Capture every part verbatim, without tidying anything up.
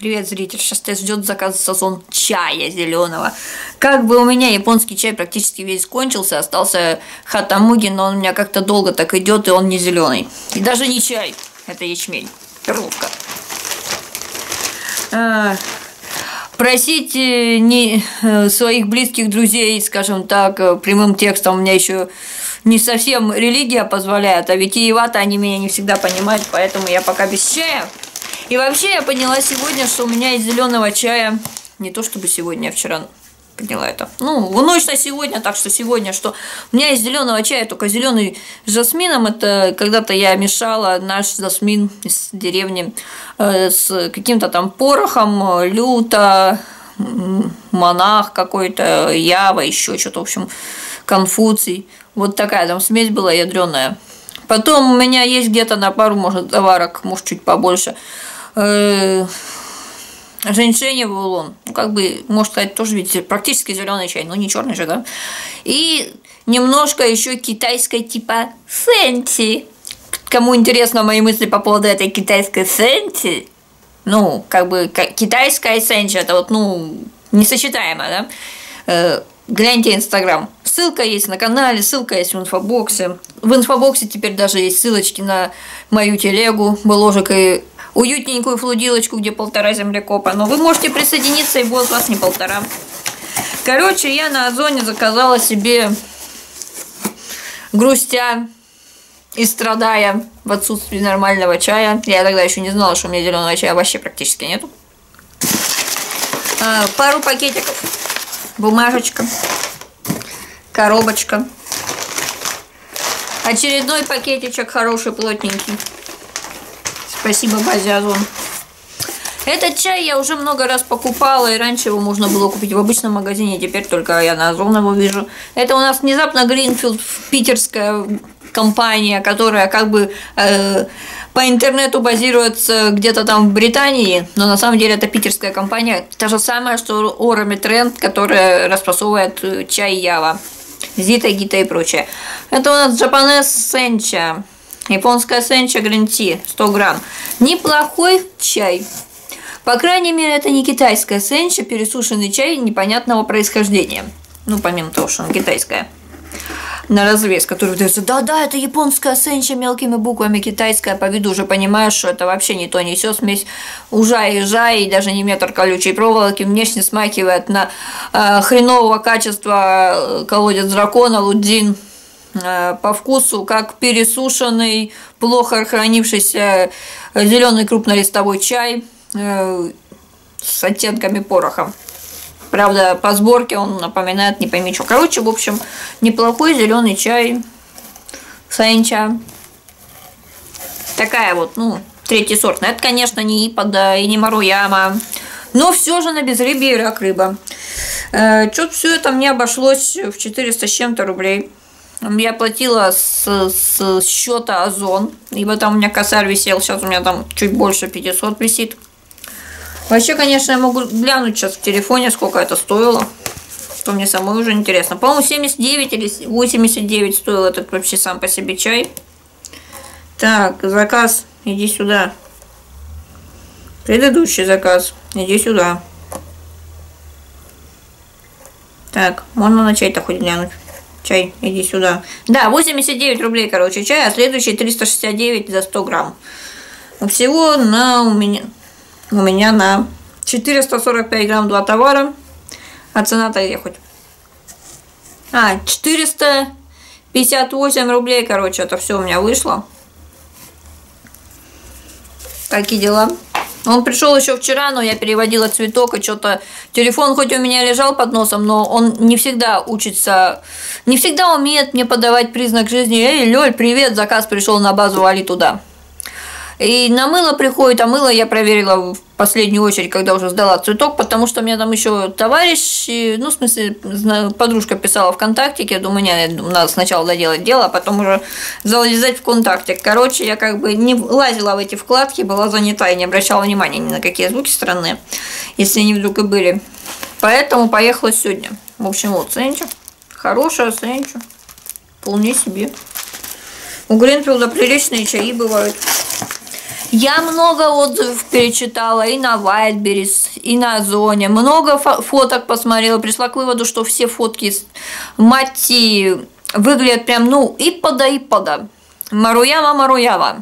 Привет, зритель. Сейчас тебя ждет заказ сезон чая зеленого. Как бы у меня японский чай практически весь кончился, остался хатамуги, но он у меня как-то долго так идет, и он не зеленый. И даже не чай, это ячмень. Перловка. А, просить не своих близких друзей, скажем так, прямым текстом у меня еще не совсем религия позволяет, а витиевато они меня не всегда понимают, поэтому я пока без чая. И вообще я поняла сегодня, что у меня из зеленого чая, не то чтобы сегодня, а вчера поняла это, ну, в ночь на сегодня, так что сегодня, что у меня из зеленого чая только зеленый с жасмином, это когда-то я мешала наш жасмин из деревни э, с каким-то там порохом, люто, монах какой-то, ява, еще что-то, в общем, Конфуций, вот такая там смесь была ядреная. Потом у меня есть где-то на пару, может, заварок, может, чуть побольше. Женьшеневый улун, ну, как бы, можно сказать, тоже, видите, практически зеленый чай, но не черный же, да? И немножко еще китайской типа сенти. Кому интересно мои мысли по поводу этой китайской сенти, ну, как бы, китайская сенти, это вот, ну, несочетаемо, да? Гляньте Инстаграм. Ссылка есть на канале, ссылка есть в инфобоксе. В инфобоксе теперь даже есть ссылочки на мою телегу, бложек и уютненькую флудилочку, где полтора землекопа. Но вы можете присоединиться, и будет у вас не полтора. Короче, я на Озоне заказала себе, грустя и страдая в отсутствии нормального чая. Я тогда еще не знала, что у меня зеленого чая вообще практически нету. Пару пакетиков. Бумажечка. Коробочка. Очередной пакетичек хороший, плотненький. Спасибо, базе Озон. Этот чай я уже много раз покупала, и раньше его можно было купить в обычном магазине, теперь только я на Озон его вижу. Это у нас внезапно Гринфилд, питерская компания, которая как бы э, по интернету базируется где-то там в Британии, но на самом деле это питерская компания. Та же самая, что Орами Тренд, которая расфасовывает чай Ява. Зита, Гита и прочее. Это у нас Japanese Sencha. Японская Sencha Green Tea, сто грамм. Неплохой чай. По крайней мере, это не китайская Sencha, пересушенный чай непонятного происхождения. Ну, помимо того, что он китайская. На развес, который выдается, да-да, это японская Sencha мелкими буквами, китайская, по виду уже понимаешь, что это вообще не то, не сё, смесь ужа и жа, и даже не метр колючей проволоки, внешне смахивает на э, хренового качества колодец дракона, лудзин, э, по вкусу, как пересушенный, плохо хранившийся зеленый крупнолистовой чай э, с оттенками пороха. Правда, по сборке он напоминает не пойми что. Короче, в общем, неплохой зеленый чай. Сенча. Такая вот, ну, третий сорт. Это, конечно, не Иппода и не Маруяма. Но все же на безрыбье и рак рыба. Э, Что-то все это мне обошлось в четыреста с чем-то рублей. Я платила с, с счета Озон. Ибо там у меня косарь висел. Сейчас у меня там чуть больше пятисот висит. Вообще, конечно, я могу глянуть сейчас в телефоне, сколько это стоило. Что мне самой уже интересно. По-моему, семьдесят девять или восемьдесят девять стоил этот вообще сам по себе чай. Так, заказ, иди сюда. Предыдущий заказ, иди сюда. Так, можно начать-то хоть глянуть. Чай, иди сюда. Да, восемьдесят девять рублей, короче, чай, а следующий триста шестьдесят девять за сто грамм. Всего на у меня... У меня на четыреста сорок пять грамм два товара. А цена-то я хоть... А, четыреста пятьдесят восемь рублей, короче, это все у меня вышло. Такие дела. Он пришел еще вчера, но я переводила цветок, и что-то... Телефон хоть у меня лежал под носом, но он не всегда учится... Не всегда умеет мне подавать признак жизни. Эй, Лёль, привет, заказ пришел на базу, вали туда. И на мыло приходит, а мыло я проверила в последнюю очередь, когда уже сдала цветок, потому что у меня там еще товарищ, ну, в смысле, подружка писала ВКонтактике, я думаю, не, надо сначала доделать дело, а потом уже залезать в контактик. Короче, я как бы не лазила в эти вкладки, была занята и не обращала внимания ни на какие звуки странные, если они вдруг и были. Поэтому поехала сегодня. В общем, вот Sencha, хорошая Sencha, вполне себе. У Гринфилда приличные чаи бывают. Я много отзывов перечитала и на Wildberries, и на Озоне. Много фоток посмотрела. Пришла к выводу, что все фотки с Матти выглядят прям, ну, иппода, иппода. Маруяма, Маруяма.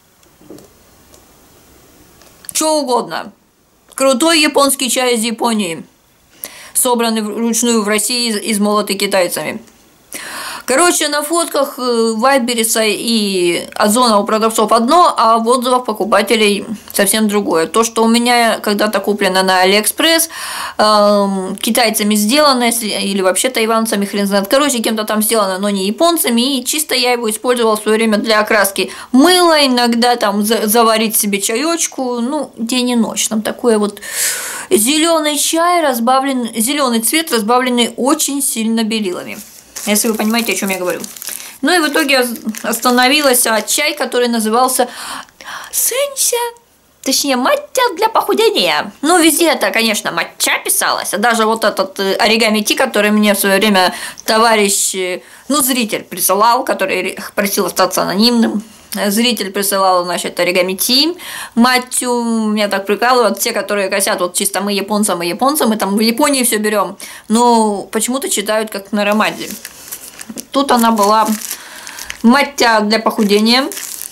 Что угодно. Крутой японский чай из Японии. Собранный вручную в России, измолотый китайцами. Короче, на фотках Вайбериса и Озона у продавцов одно, а в отзывах покупателей совсем другое. То, что у меня когда-то куплено на Алиэкспресс, э, китайцами сделано, или вообще тайванцами, хрен знает. Короче, кем-то там сделано, но не японцами, и чисто я его использовала в свое время для окраски мыла, иногда там заварить себе чаечку, ну, день и ночь. Там такое вот зеленый чай, разбавлен, зеленый цвет, разбавленный очень сильно белилами. Если вы понимаете, о чем я говорю. Ну и в итоге остановилась от чай, который назывался сэнся, точнее, маття для похудения. Ну, везде это, конечно, маття писалось. А даже вот этот оригами ти, который мне в свое время товарищ, ну, зритель присылал, который просил остаться анонимным. Зритель присылал, значит, оригами ти, маттю, меня так прикалывают, те, которые косят, вот чисто мы японцы, мы японцы, мы там в Японии все берем, но почему-то читают как на ромаде. Тут она была маття для похудения.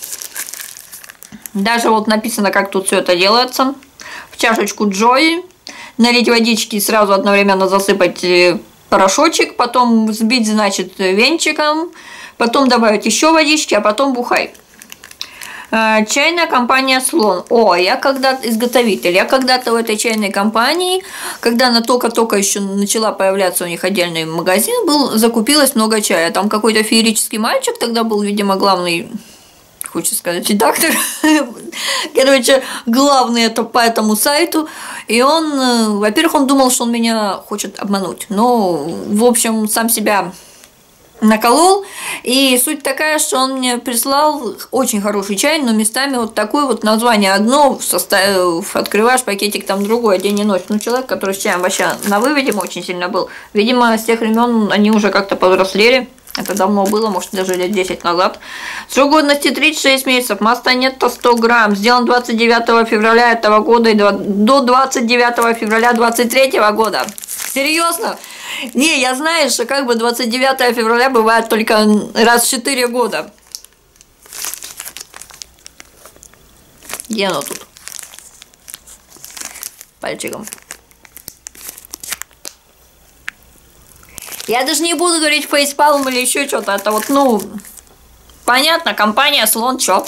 Даже вот написано, как тут все это делается. В чашечку Джои налить водички и сразу одновременно засыпать порошочек, потом взбить, значит, венчиком, потом добавить еще водички, а потом бухай. Чайная компания «Слон». О, я когда-то изготовитель. Я когда-то в этой чайной компании, когда она только-только еще начала появляться у них отдельный магазин, был, закупилось много чая. Там какой-то феерический мальчик тогда был, видимо, главный, хочется сказать, редактор. Короче, главный это по этому сайту. И он, во-первых, он думал, что он меня хочет обмануть. Но, в общем, сам себя наколол, и суть такая, что он мне прислал очень хороший чай, но местами вот такое вот название одно, в составе, открываешь пакетик, там другое, день и ночь. Ну, человек, который с чаем вообще на выводе очень сильно был, видимо, с тех времен они уже как-то повзрослели, это давно было, может, даже лет десять назад. Срок годности тридцать шесть месяцев, масса нетто сто грамм, сделан двадцать девятого февраля этого года и до двадцать девятого февраля двадцать третьего года. Серьезно? Не, я знаю, что как бы двадцать девятого февраля бывает только раз в четыре года. Где оно тут? Пальчиком. Я даже не буду говорить фейспалм или еще что-то. Это вот, ну, понятно, компания «Слон», чё?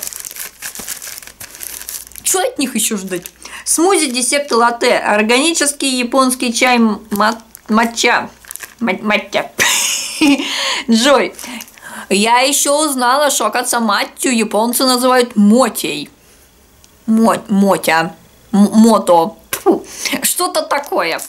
Чё от них еще ждать? Смузи, десерт и латте. Органический японский чай мат матча. Маття. Джой, я еще узнала, что, оказывается, маттю японцы называют мотей. Мо мотя. Мото. Что-то такое.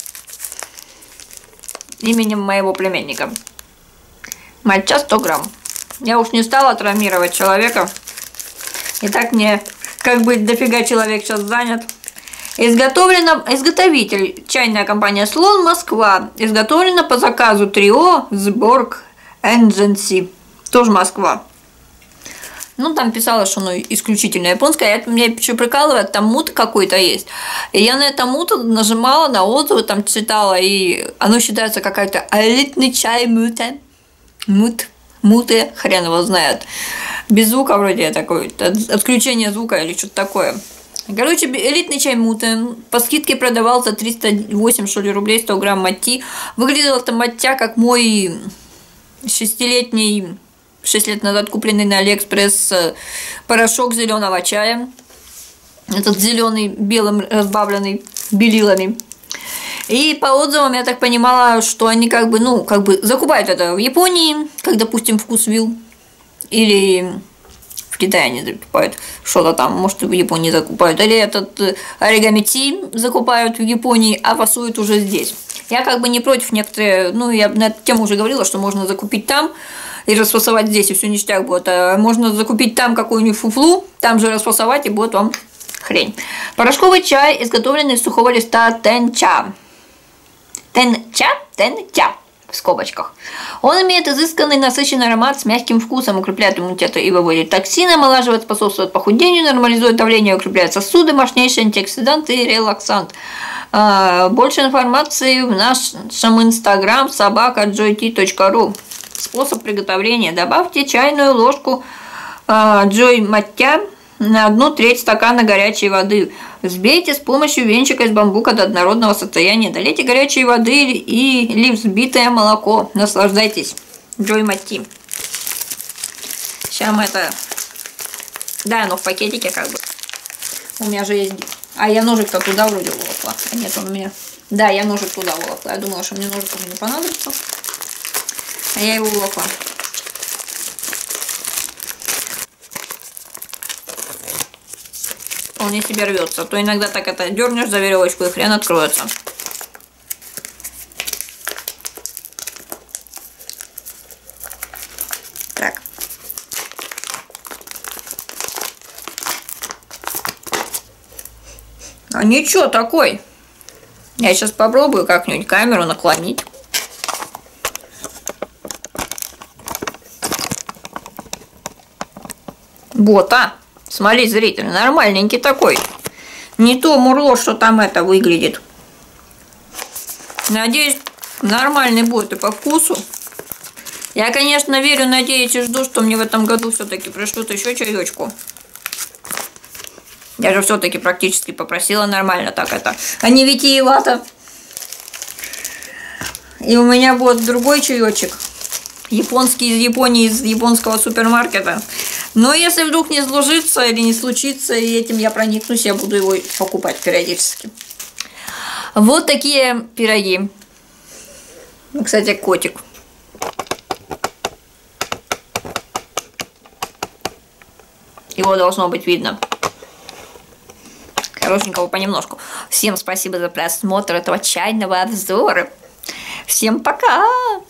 Именем моего племянника. Матча сто грамм. Я уж не стала травмировать человека. И так мне, как бы, дофига человек сейчас занят. Изготовлено, изготовитель, чайная компания «Слон», Москва. Изготовлено по заказу Трио Сборг Эндженси. Тоже Москва. Ну, там писалось, что оно исключительно японское. Это меня еще прикалывает, там мут какой-то есть. И я на это мут нажимала, на отзывы там читала, и оно считается какая-то элитный чай муте. Мут. Муты, хрен его знает. Без звука вроде такой, отключение звука или что-то такое. Короче, элитный чай муте по скидке продавался триста восемь, что ли, рублей, сто грамм матти. Выглядела эта маття как мой шестилетний, шесть лет назад купленный на Алиэкспресс порошок зеленого чая. Этот зеленый, белым разбавленный белилами. И по отзывам я так понимала, что они как бы, ну, как бы закупают это в Японии, как, допустим, Вкусвилл, или в Китае они закупают что-то там, может, в Японии закупают, или этот оригами ти закупают в Японии, а фасуют уже здесь. Я как бы не против некоторые, ну, я на эту тему уже говорила, что можно закупить там и расфасовать здесь, и все ништяк будет. А можно закупить там какую-нибудь фуфлу, там же расфасовать, и будет вам хрень. Порошковый чай, изготовленный из сухого листа тенча. Тенча, тенча. в скобочках. Он имеет изысканный насыщенный аромат с мягким вкусом, укрепляет иммунитет и выводит токсины, омолаживает, способствует похудению, нормализует давление, укрепляет сосуды, мощнейший антиоксидант и релаксант. Больше информации в нашем инстаграм собака джой ти точка ру. Способ приготовления. Добавьте чайную ложку джой маття на одну треть стакана горячей воды. Взбейте с помощью венчика из бамбука до однородного состояния. Долейте горячей воды или взбитое молоко. Наслаждайтесь. Джой Матти. Сейчас мы это... Да, оно в пакетике как бы. У меня же есть... А я ножик-то туда вроде волокла. А нет, он у меня... Да, я ножик туда волокла. Я думала, что мне ножик уже не понадобится. А я его волокла. Он не себе рвется. То иногда так это дернешь за веревочку и хрен откроется. Так. А ничего такой. Я сейчас попробую как-нибудь камеру наклонить. Вот, а. Смотри, зритель, нормальненький такой. Не то мурло, что там это выглядит. Надеюсь, нормальный будет и по вкусу. Я, конечно, верю, надеюсь и жду, что мне в этом году все-таки пришлют еще чаечку. Я же все-таки практически попросила нормально так это. А не витиевато. И у меня будет другой чаечек. Японский из Японии, из японского супермаркета. Но если вдруг не сложится или не случится, и этим я проникнусь, я буду его покупать периодически. Вот такие пироги. Кстати, котик. Его должно быть видно. Хорошенького понемножку. Всем спасибо за просмотр этого чайного обзора. Всем пока!